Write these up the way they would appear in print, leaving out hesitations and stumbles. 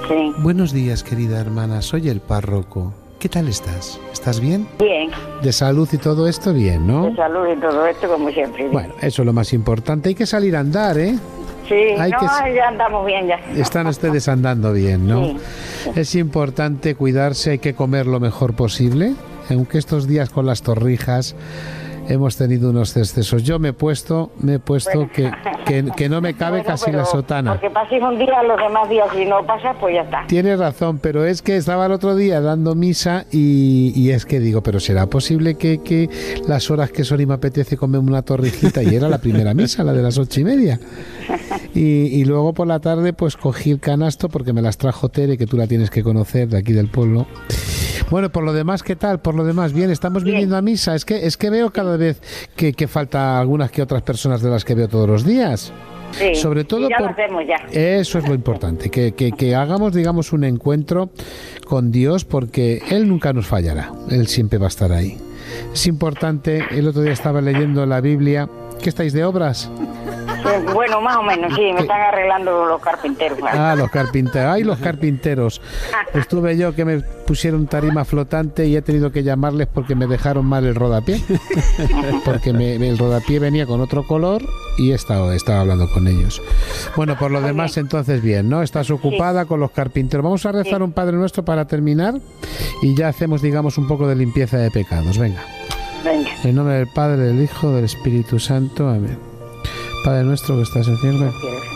Sí. Buenos días, querida hermana, soy el párroco. ¿Qué tal estás? ¿Estás bien? Bien. De salud y todo esto, bien, ¿no? De salud y todo esto, como siempre. Bien. Bueno, eso es lo más importante. Hay que salir a andar, ¿eh? Sí, ya andamos bien ya. Están ustedes andando bien, ¿no? Sí, sí. Es importante cuidarse, hay que comer lo mejor posible, aunque estos días con las torrijas hemos tenido unos excesos. Yo me he puesto bueno, que no me cabe casi la sotana. Porque paséis un día, los demás días, si no pasa, pues ya está. Tienes razón, pero es que estaba el otro día dando misa y es que digo, pero ¿será posible que las horas que son y me apetece comer una torrijita? Y era la primera misa, la de las 8:30. Y luego por la tarde pues cogí el canasto porque me las trajo Tere, que tú la tienes que conocer, de aquí del pueblo. Bueno, por lo demás, ¿qué tal? Por lo demás, bien, estamos viniendo a misa. Es que veo cada vez que falta algunas que otras personas de las que veo todos los días. Sí, sobre todo ya lo hacemos ya. Eso es lo importante, que hagamos, digamos, un encuentro con Dios, porque Él nunca nos fallará, Él siempre va a estar ahí. Es importante, el otro día estaba leyendo la Biblia. ¿Qué estáis de obras? Bueno, más o menos, sí, me están arreglando los carpinteros. Los carpinteros. ¡Ay, los carpinteros! Estuve yo que me pusieron tarima flotante y he tenido que llamarles porque me dejaron mal el rodapié. Porque el rodapié venía con otro color y estaba hablando con ellos. Bueno, por lo demás, entonces bien, ¿no? Estás ocupada con los carpinteros. Vamos a rezar un Padre Nuestro para terminar y ya hacemos, digamos, un poco de limpieza de pecados. Venga. En nombre del Padre, del Hijo, del Espíritu Santo. Amén. Padre nuestro que estás en el cielo.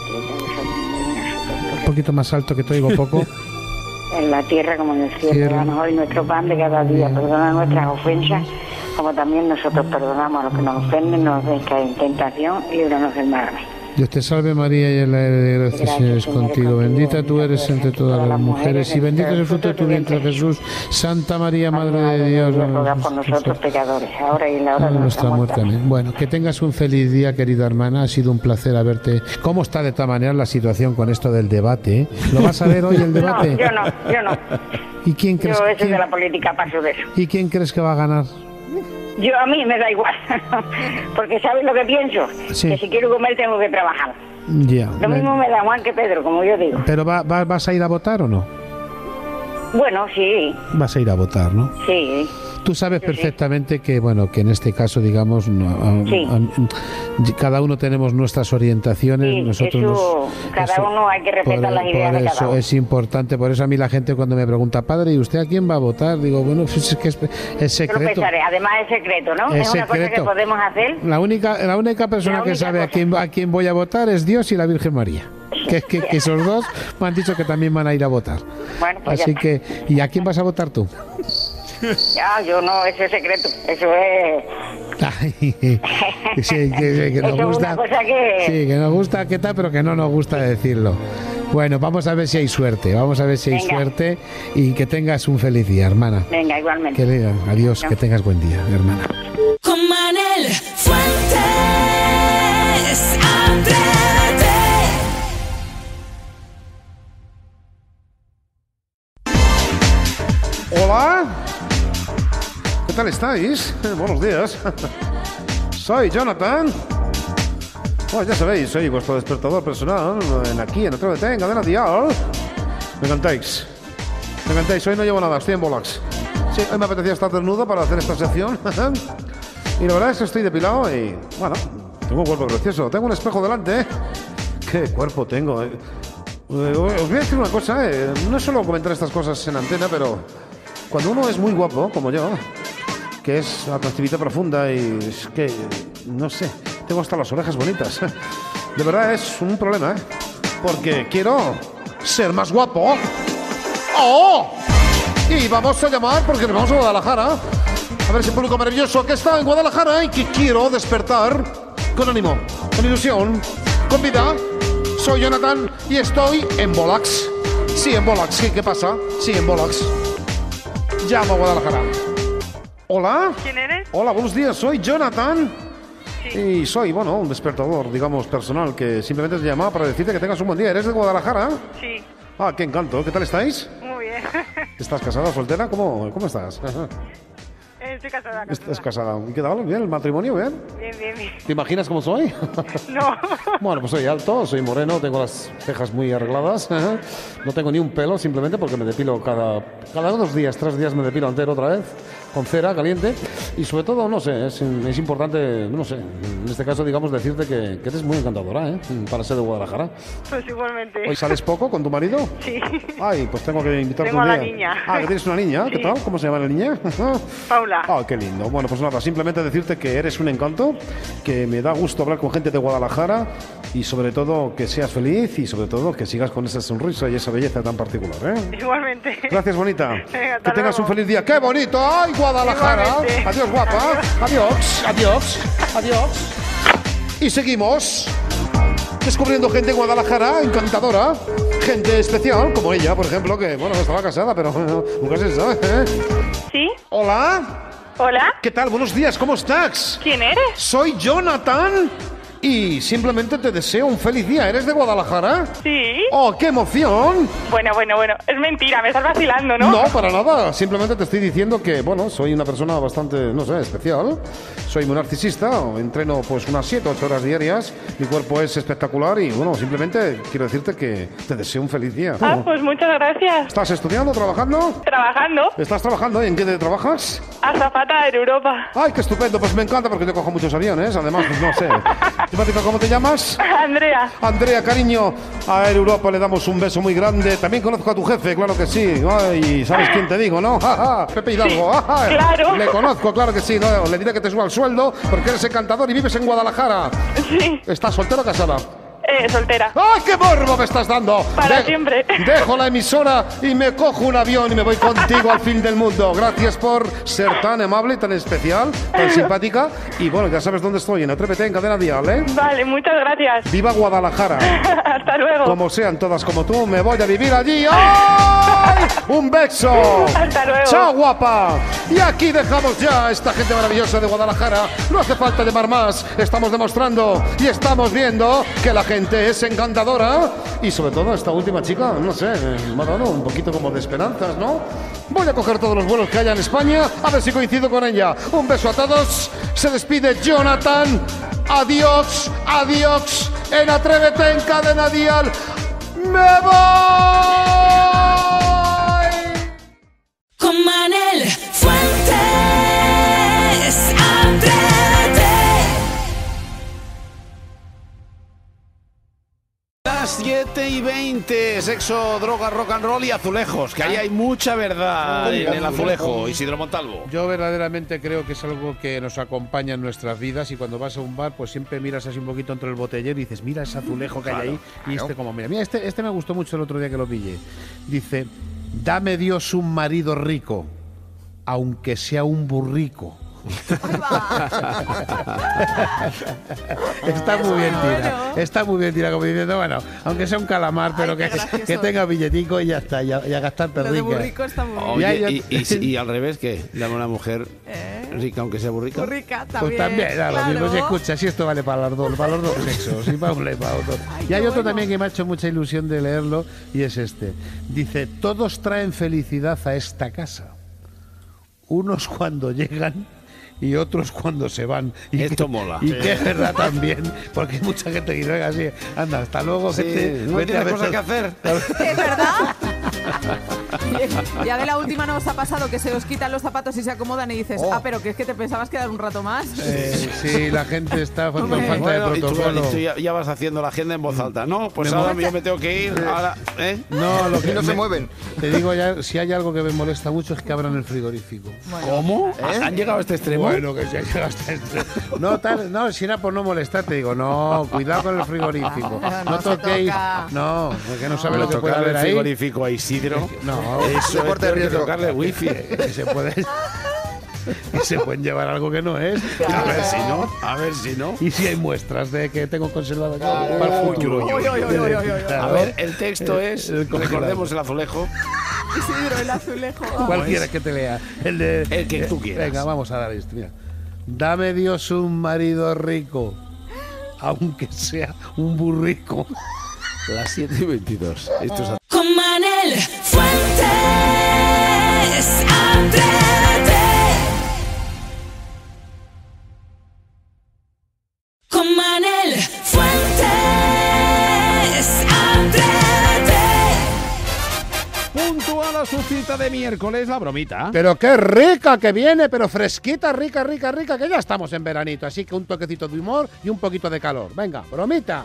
Un poquito más alto, que te oigo poco. En la tierra como en el cielo. Danos hoy nuestro pan de cada día. Perdona nuestras ofensas, como también nosotros perdonamos a los que nos ofenden. No nos dejes caer en tentación y líbranos del mal. Dios te salve María, llena de gracia, Señor es contigo. Bendita tú eres entre todas las mujeres y bendito es el fruto de tu vientre, Jesús. Santa María, Madre de Dios, ruega por nosotros pecadores, ahora y en la hora de nuestra muerte. Amén. Bueno, que tengas un feliz día, querida hermana. Ha sido un placer haberte. ¿Cómo está de todas maneras la situación con esto del debate? ¿Lo vas a ver hoy el debate? No, yo no. ¿Y quién crees? Yo eso de la política paso de eso. ¿Y quién crees que va a ganar? A mí me da igual, porque ¿sabes lo que pienso? Sí. Que si quiero comer tengo que trabajar. Ya. Lo mismo me da Juan que Pedro, como yo digo. ¿Pero vas a ir a votar o no? Bueno, sí. Vas a ir a votar, ¿no? Sí. Tú sabes perfectamente que, bueno, que en este caso, digamos, cada uno tenemos nuestras orientaciones. Sí, nosotros cada uno hay que respetar las ideas de cada uno. Es importante, por eso a mí la gente cuando me pregunta, padre, ¿y usted a quién va a votar? Digo, bueno, pues es que es secreto. Además es secreto, ¿no? Es una cosa que podemos hacer. La única persona que sabe a quién voy a votar es Dios y la Virgen María. Que esos dos me han dicho que también van a ir a votar. Bueno, pues así que, ¿y a quién vas a votar tú? Ya, yo no, eso es secreto, eso es... Ay, que nos gusta, que nos gusta, ¿qué tal? Pero que no nos gusta decirlo. Bueno, vamos a ver si hay suerte, suerte y que tengas un feliz día, hermana. Venga, igualmente. Adiós, que tengas buen día, hermana. Con Manel Fuentes, Atrévete. Hola. ¿Qué tal estáis? Buenos días. Soy Jonathan. Bueno, ya sabéis, soy vuestro despertador personal aquí en Atrévete, en Cadena Dial. Me encantáis. Hoy no llevo nada, estoy en Bolax. Sí, hoy me apetecía estar desnudo para hacer esta sección. Y la verdad es que estoy depilado y, bueno, tengo un cuerpo precioso. Tengo un espejo delante. ¿Qué cuerpo tengo? Os voy a decir una cosa. No suelo comentar estas cosas en antena, pero cuando uno es muy guapo, como yo, que es atractividad profunda y es que, no sé, tengo hasta las orejas bonitas. De verdad es un problema, porque quiero ser más guapo. ¡Oh! Y vamos a llamar, porque nos vamos a Guadalajara, a ver ese público maravilloso que está en Guadalajara y que quiero despertar con ánimo, con ilusión, con vida. Soy Jonathan y estoy en Bolax. Sí, en Bolax. ¿Qué pasa? Sí, en Bolax. Llamo a Guadalajara. Hola. ¿Quién eres? Hola, buenos días. Soy Jonathan. Sí. Y soy, bueno, un despertador, digamos, personal, que simplemente te llamaba para decirte que tengas un buen día. ¿Eres de Guadalajara? Sí. Ah, qué encanto. ¿Qué tal estáis? Muy bien. ¿Estás casada, soltera? ¿Cómo estás? Estoy estoy casada. Estás casada. ¿Y qué tal? ¿Bien? ¿El matrimonio? ¿Bien? Bien. ¿Te imaginas cómo soy? No. Bueno, pues soy alto, soy moreno, tengo las cejas muy arregladas. No tengo ni un pelo, simplemente porque me depilo cada 2 días, 3 días me depilo entero otra vez, con cera caliente. Y sobre todo, no sé, es importante, no sé, en este caso, digamos, decirte que eres muy encantadora, para ser de Guadalajara. Pues igualmente. ¿Hoy sales poco con tu marido? Sí. Ay, pues tengo que invitarte Tengo un a día. la niña. Ah, ¿que tienes una niña? Sí. ¿Qué tal? ¿Cómo se llama la niña? Paula. Ah, qué lindo. Bueno, pues nada, simplemente decirte que eres un encanto, que me da gusto hablar con gente de Guadalajara y sobre todo que seas feliz y sobre todo que sigas con esa sonrisa y esa belleza tan particular, ¿eh? Igualmente. Gracias, bonita. Venga, hasta Que tengas luego. un feliz día. ¡Qué bonito! ¡Ay, Guadalajara! Igualmente. Adiós, guapa. Adiós. Y seguimos descubriendo gente en Guadalajara, encantadora, gente especial, como ella, por ejemplo, que, bueno, estaba casada, pero nunca se sabe, ¿eh? ¿Sí? Hola. ¿Hola? ¿Qué tal? Buenos días, ¿cómo estás? ¿Quién eres? Soy Jonathan y simplemente te deseo un feliz día. ¿Eres de Guadalajara? Sí. ¡Oh, qué emoción! Bueno. Es mentira, me estás vacilando, ¿no? No, para nada. Simplemente te estoy diciendo que, bueno, soy una persona bastante, no sé, especial. Soy muy narcisista, entreno pues unas 7 o 8 horas diarias. Mi cuerpo es espectacular y, bueno, simplemente quiero decirte que te deseo un feliz día. Ah, pues muchas gracias. ¿Estás estudiando, trabajando? Trabajando. ¿Estás trabajando? ¿Y en qué te trabajas? Azafata en Europa. ¡Ay, qué estupendo! Pues me encanta porque yo cojo muchos aviones. Además, pues no sé. Simpática, ¿cómo te llamas? Andrea. Andrea, cariño, a Air Europa le damos un beso muy grande. También conozco a tu jefe, claro que sí. Ay, ¿sabes quién te digo, no? Pepe Hidalgo. Sí, claro. Le conozco, claro que sí. No, le diré que te suba el sueldo porque eres encantador y vives en Guadalajara. Sí. ¿Estás soltera o casada? Soltera. ¡Ay, qué morbo me estás dando! Para siempre. Dejo la emisora y me cojo un avión y me voy contigo al fin del mundo. Gracias por ser tan amable, tan especial, tan simpática. Y bueno, ya sabes dónde estoy, en Atrévete, en Cadena Dial, ¿eh? Vale, muchas gracias. ¡Viva Guadalajara! Hasta luego. Como sean todas como tú, me voy a vivir allí. ¡Ay! ¡Un beso! Hasta luego. ¡Chao, guapa! Y aquí dejamos ya a esta gente maravillosa de Guadalajara. No hace falta llamar más. Estamos demostrando y estamos viendo que la gente es encantadora. Y sobre todo esta última chica, no sé, me ha dado un poquito como de esperanzas, ¿no? Voy a coger todos los vuelos que haya en España, a ver si coincido con ella. Un beso a todos. Se despide Jonathan. Adiós, adiós. En Atrévete, en Cadena Dial. ¡Me voy! Con Manel Fuentes, Atrévete. Las 7:20, sexo, droga, rock and roll y azulejos, que ahí hay mucha verdad en el azulejo, Isidro Montalvo. Yo verdaderamente creo que es algo que nos acompaña en nuestras vidas y cuando vas a un bar pues siempre miras así un poquito entre el botellero y dices, mira ese azulejo que hay ahí y este como mira, este me gustó mucho el otro día que lo pillé. Dice, dame Dios un marido rico, aunque sea un burrico. Está muy bien tirado. Está muy bien tirado, como diciendo, bueno, aunque sea un calamar, pero que tenga billetico y ya está, y a gastar perrica. Lo de burrico está muy bien. Oye, y al revés, ¿qué? Dame una mujer rica, aunque sea burrica. Burrica también. Pues también, claro, claro. mismo. Si escucha, si esto vale para los dos sexos, y para uno y para otro. Ay, Y hay qué otro bueno. también que me ha hecho mucha ilusión de leerlo, y es este. Dice, todos traen felicidad a esta casa. Unos cuando llegan y otros cuando se van. Y Esto mola. Y que es verdad también, porque hay mucha gente que dice así, anda, hasta luego, Sí, gente. no vete tienes a ver cosas que todo". hacer. ¿Es verdad? Ya de la última no os ha pasado que se os quitan los zapatos y se acomodan y dices, pero que es que te pensabas quedar un rato más. Sí, la gente está con Hombre. falta Bueno, de y tú protocolo. ya vas haciendo la agenda en voz alta. No, pues Me ahora molesta. yo me tengo que ir. Ahora, No, lo que no se mueven. Te digo ya, si hay algo que me molesta mucho es que abran el frigorífico. ¿Cómo? ¿Han llegado a este extremo? Bueno, que se ha llegado hasta este. No, si era por no molestar, te digo, no, cuidado con el frigorífico. No No se toquéis. toca. No, porque no sabe Pero lo que puede tocarle haber el ahí. frigorífico a Isidro. No, Eso Deporte es de riesgo. tocarle wifi. que se puede. Y se pueden llevar algo que no es. A ver si no, a ver si no. Y si hay muestras de que tengo conservado yo para el futuro. Uy, uy, uy, uy, uy, uy. A ver, el texto es, el congelado. recordemos el azulejo. Isidro, el azulejo. ¿Cuál quieres que te lea? El que tú quieras. Venga, vamos a dar esto. Mira. Dame Dios un marido rico, aunque sea un burrico. Las 7:22. Esto es Con Manel Fuentes, Atrévete. para su cita de miércoles, la bromita. Pero qué rica que viene, pero fresquita, rica, que ya estamos en veranito, así que un toquecito de humor y un poquito de calor. Venga, bromita.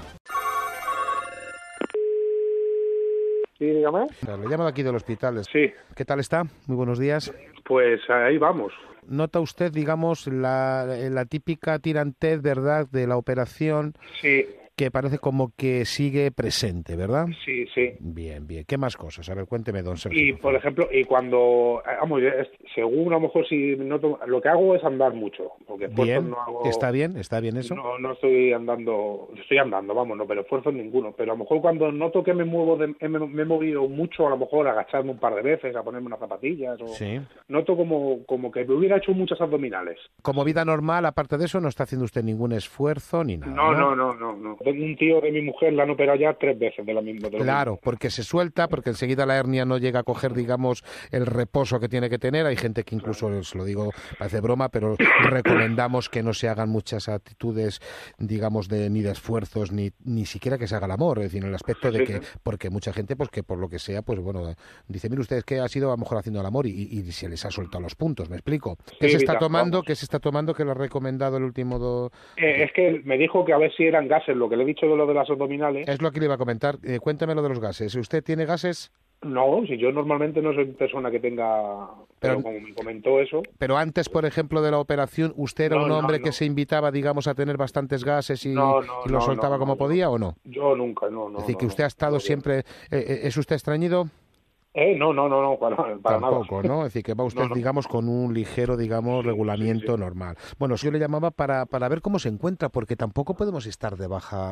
Sí, dígame. Le llamo de aquí del hospital. Sí. ¿Qué tal está? Muy buenos días. Pues ahí vamos. ¿Nota usted, digamos, la típica tirantez, verdad, de la operación? Sí. Que parece como que sigue presente, ¿verdad? Sí. Bien. ¿Qué más cosas? A ver, cuénteme, don Sergio. Y, por ejemplo, cuando... Vamos, según a lo mejor si noto... Lo que hago es andar mucho. Porque Bien, no hago, ¿está bien eso? No estoy andando... Estoy andando, vamos, no, pero esfuerzo ninguno. Pero a lo mejor cuando noto que me he movido mucho, a lo mejor a agacharme un par de veces, a ponerme unas zapatillas, o sí. Noto como que me hubiera hecho muchas abdominales. Como vida normal, aparte de eso, no está haciendo usted ningún esfuerzo ni nada. No. Tengo un tío de mi mujer, la han operado ya 3 veces de la misma. Claro, porque se suelta, porque enseguida la hernia no llega a coger, digamos, el reposo que tiene que tener. Hay gente que incluso, se lo digo, parece broma, pero recomendamos que no se hagan muchas actitudes, digamos, ni de esfuerzos, ni siquiera que se haga el amor. Es decir, en el aspecto de que, porque mucha gente, pues que por lo que sea, pues bueno, dice, mire usted, es que ha sido a lo mejor haciendo el amor y se les ha soltado los puntos, ¿me explico? ¿Qué se está tomando? ¿Qué se está tomando que le ha recomendado el último? Es que me dijo que a ver si eran gases, lo que le he dicho de lo de las abdominales. Es lo que le iba a comentar. Cuénteme lo de los gases. ¿Usted tiene gases? No, si yo normalmente no soy persona que tenga... Pero como me comentó eso... Pero antes, por ejemplo, de la operación, ¿usted era un hombre que se invitaba, digamos, a tener bastantes gases y lo soltaba como podía o no? Yo nunca, no. Es decir, que usted ha estado siempre... ¿Es usted estreñido? No, para tampoco, nada. ¿no? Es decir, que va usted, digamos, con un ligero, digamos, regulamiento normal. Bueno, yo le llamaba para ver cómo se encuentra, porque tampoco podemos estar de baja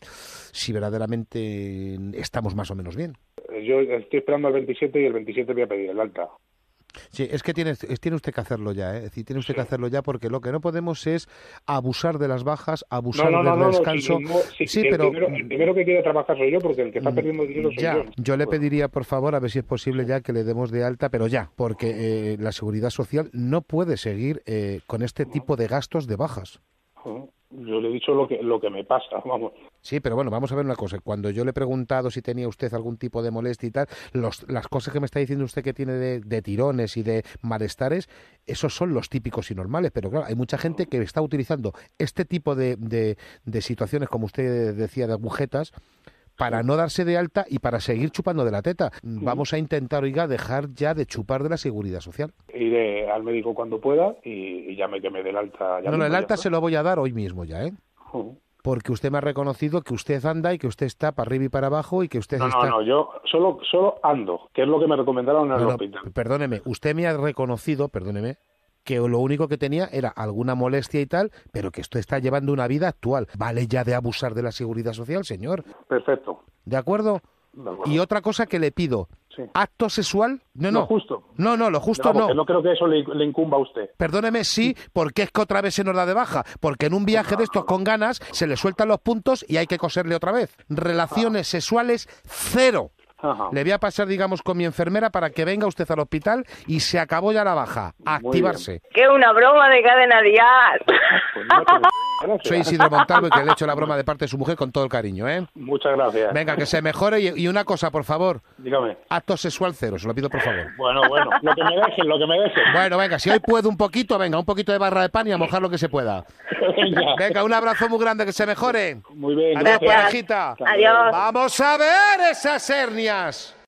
si verdaderamente estamos más o menos bien. Yo estoy esperando al 27 y el 27 voy a pedir el alta. Sí, es que tiene usted que hacerlo ya, ¿eh? Es decir, tiene usted que hacerlo ya porque lo que no podemos es abusar de las bajas, abusar del descanso. Pero el primero que quiere trabajar soy yo, porque el que está perdiendo dinero soy yo. Yo le pediría, por favor, a ver si es posible ya que le demos de alta, pero ya, porque la Seguridad Social no puede seguir con este tipo de gastos de bajas. Yo le he dicho lo que me pasa, vamos. Sí, pero bueno, vamos a ver una cosa. Cuando yo le he preguntado si tenía usted algún tipo de molestia y tal, las cosas que me está diciendo usted que tiene de tirones y de malestares, esos son los típicos y normales. Pero claro, hay mucha gente que está utilizando este tipo de situaciones, como usted decía, de agujetas, para no darse de alta y para seguir chupando de la teta. Vamos a intentar, dejar ya de chupar de la Seguridad Social. Iré al médico cuando pueda y ya que me dé el alta. El alta se lo voy a dar hoy mismo ya, ¿eh? Porque usted me ha reconocido que usted anda y que usted está para arriba y para abajo y que usted está... No, yo solo ando, que es lo que me recomendaron en el hospital. Perdóneme, usted me ha reconocido, que lo único que tenía era alguna molestia y tal, pero que usted está llevando una vida actual. ¿Vale ya de abusar de la Seguridad Social, señor? Perfecto. ¿De acuerdo? Y otra cosa que le pido, sí. ¿Acto sexual? No. Lo justo. No, lo justo no. No creo que eso le incumba a usted. Perdóneme, sí, porque es que otra vez se nos da de baja. Porque en un viaje de estos con ganas se le sueltan los puntos y hay que coserle otra vez. Relaciones sexuales, 0. Ajá. Le voy a pasar, digamos, con mi enfermera para que venga usted al hospital y se acabó ya la baja. A activarse. ¡Qué una broma de cadena dial! Soy Isidro Montalvo y que le he hecho la broma de parte de su mujer con todo el cariño, ¿eh? Muchas gracias. Venga, que se mejore y una cosa, por favor. Dígame. Acto sexual 0, se lo pido por favor. Bueno, lo que me dejen. Bueno, venga, si hoy puedo un poquito de barra de pan y a mojar lo que se pueda. Venga, un abrazo muy grande, que se mejore. Muy bien. Adiós, parejita. Adiós. Vamos a ver esas hernias.